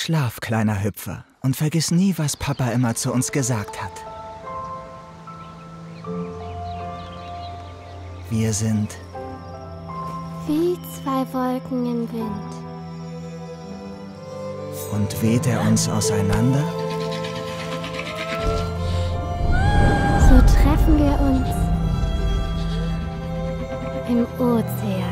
Schlaf, kleiner Hüpfer, und vergiss nie, was Papa immer zu uns gesagt hat. Wir sind wie zwei Wolken im Wind. Und weht er uns auseinander? So treffen wir uns im Ozean.